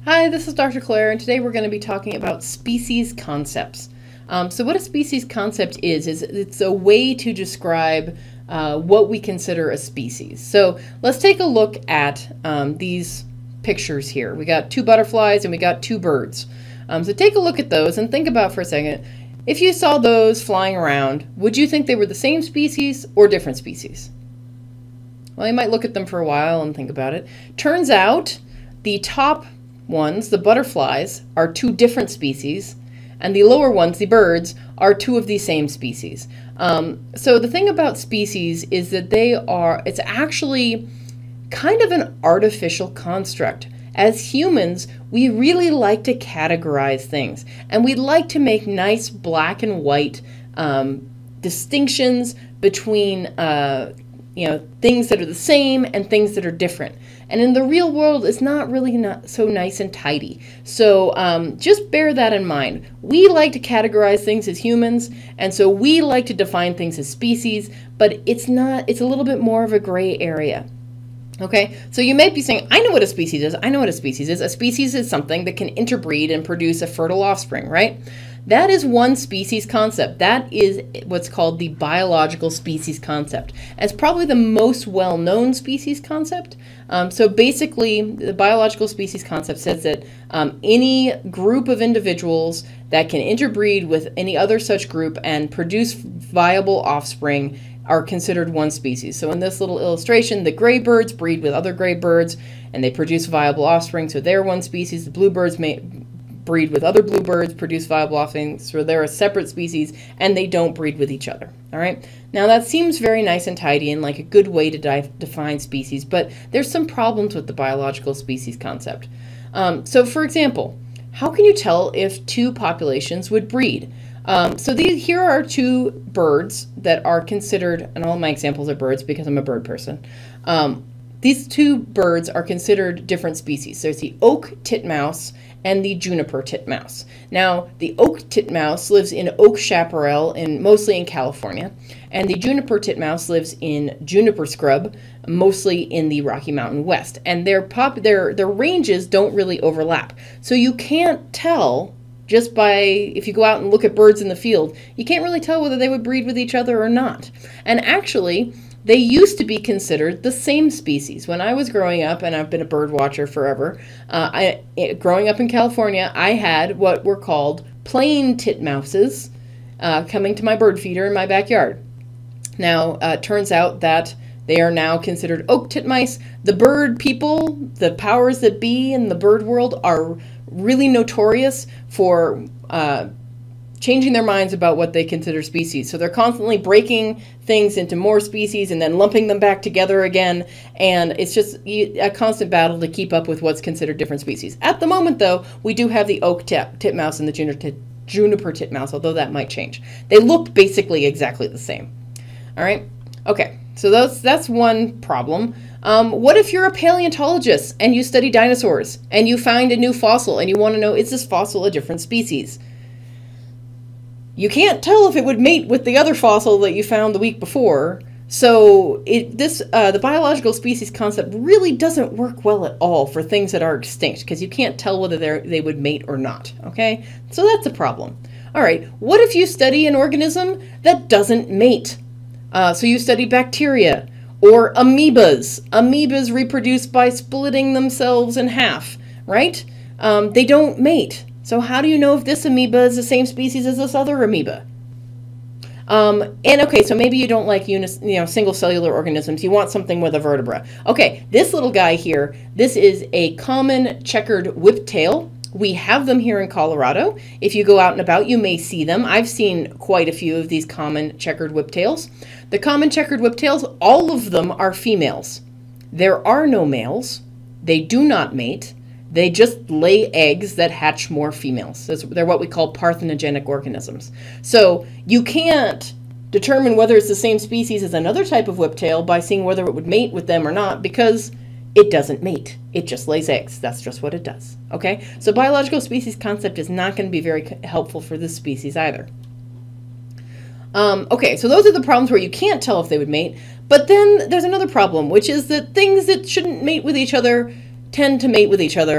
Hi, this is Dr. Claire, and today we're going to be talking about species concepts. So what a species concept is it's a way to describe what we consider a species. So let's take a look at these pictures here. We got two butterflies and we got two birds. So take a look at those and think about for a second, if you saw those flying around, would you think they were the same species or different species? Well, you might look at them for a while and think about it. Turns out the top ones, the butterflies, are two different species, and the lower ones, the birds, are two of the same species. So the thing about species is that it's actually kind of an artificial construct. As humans, we really like to categorize things, and we like to make nice black and white distinctions between things that are the same and things that are different. And in the real world, it's not so nice and tidy. So just bear that in mind. We like to categorize things as humans, and so we like to define things as species, but it's a little bit more of a gray area. Okay, so you may be saying, I know what a species is. I know what a species is. A species is something that can interbreed and produce a fertile offspring, right? That is one species concept. That is what's called the biological species concept. And it's probably the most well-known species concept. So basically, the biological species concept says that any group of individuals that can interbreed with any other such group and produce viable offspring are considered one species. So in this little illustration, the gray birds breed with other gray birds and they produce viable offspring, so they're one species. The bluebirds may breed with other bluebirds, produce viable offspring, so they're a separate species, and they don't breed with each other. All right. Now that seems very nice and tidy and like a good way to define species, but there's some problems with the biological species concept. So for example, how can you tell if two populations would breed? Here are two birds that are considered, and all my examples are birds because I'm a bird person. These two birds are considered different species. There's the oak titmouse and the juniper titmouse. Now, the oak titmouse lives in oak chaparral, mostly in California, and the juniper titmouse lives in juniper scrub, mostly in the Rocky Mountain West. And their ranges don't really overlap. So you can't tell just if you go out and look at birds in the field, you can't really tell whether they would breed with each other or not. And actually, they used to be considered the same species. When I was growing up, and I've been a bird watcher forever, growing up in California, I had what were called plain titmouses coming to my bird feeder in my backyard. Now, it turns out that they are now considered oak titmice. The bird people, the powers that be in the bird world, are really notorious for changing their minds about what they consider species. So they're constantly breaking things into more species and then lumping them back together again. And it's just a constant battle to keep up with what's considered different species. At the moment, though, we do have the oak titmouse and the juniper titmouse, although that might change. They look basically exactly the same. All right. Okay. So that's one problem. What if you're a paleontologist and you study dinosaurs and you find a new fossil and you want to know, is this fossil a different species? You can't tell if it would mate with the other fossil that you found the week before. So the biological species concept really doesn't work well at all for things that are extinct because you can't tell whether they would mate or not. Okay, so that's a problem. All right, what if you study an organism that doesn't mate? So you study bacteria or amoebas. Amoebas reproduce by splitting themselves in half, right? They don't mate. So how do you know if this amoeba is the same species as this other amoeba? Okay, so maybe you don't like single cellular organisms. You want something with a vertebra. Okay, this little guy here, this is a common checkered whiptail. We have them here in Colorado. If you go out and about, you may see them. I've seen quite a few of these common checkered whiptails. The common checkered whiptails, all of them are females. There are no males. They do not mate. They just lay eggs that hatch more females. They're what we call parthenogenic organisms. So you can't determine whether it's the same species as another type of whiptail by seeing whether it would mate with them or not, because it doesn't mate. It just lays eggs. That's just what it does. Okay? So biological species concept is not going to be very helpful for this species either. Okay, so those are the problems where you can't tell if they would mate. But then there's another problem, which is that things that shouldn't mate with each other tend to mate with each other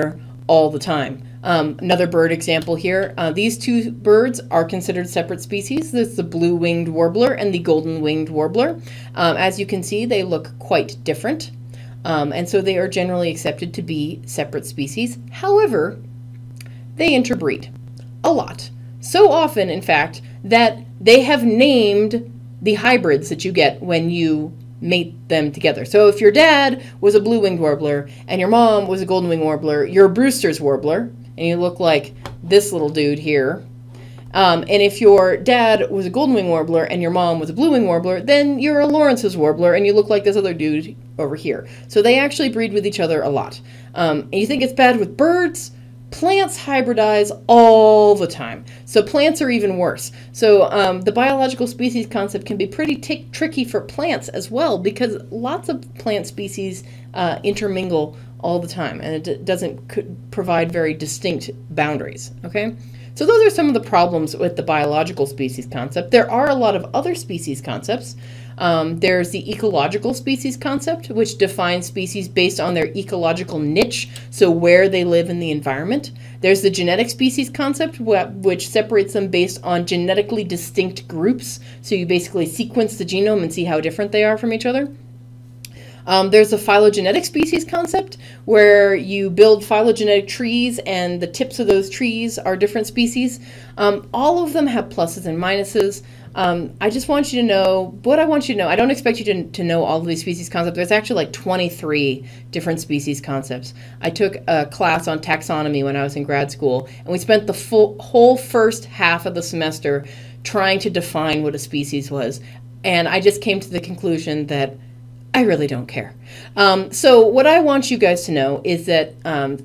all the time. Another bird example here. These two birds are considered separate species. This is the blue-winged warbler and the golden-winged warbler. As you can see, they look quite different. And so they are generally accepted to be separate species. However, they interbreed a lot. So often, in fact, that they have named the hybrids that you get when you mate them together. So if your dad was a blue-winged warbler and your mom was a golden-winged warbler, you're a Brewster's warbler, and you look like this little dude here. And if your dad was a golden-winged warbler and your mom was a blue-winged warbler, then you're a Lawrence's warbler, and you look like this other dude over here. So they actually breed with each other a lot. And you think it's bad with birds? Plants hybridize all the time. So plants are even worse. So the biological species concept can be pretty tricky for plants as well, because lots of plant species intermingle all the time, and it doesn't provide very distinct boundaries, okay? So those are some of the problems with the biological species concept. There are a lot of other species concepts. There's the ecological species concept, which defines species based on their ecological niche, so where they live in the environment. There's the genetic species concept, which separates them based on genetically distinct groups. So you basically sequence the genome and see how different they are from each other. There's the phylogenetic species concept, where you build phylogenetic trees and the tips of those trees are different species. All of them have pluses and minuses. I just want you to know what I want you to know. I don't expect you to know all of these species concepts. There's actually like 23 different species concepts. I took a class on taxonomy when I was in grad school, and we spent the whole first half of the semester trying to define what a species was. And I just came to the conclusion that I really don't care. So what I want you guys to know is that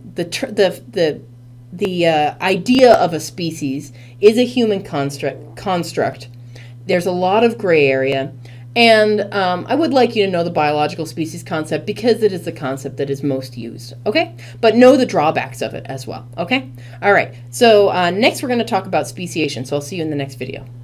the idea of a species is a human construct. There's a lot of gray area, and I would like you to know the biological species concept because it is the concept that is most used, okay? But know the drawbacks of it as well, okay? All right, so next we're going to talk about speciation, so I'll see you in the next video.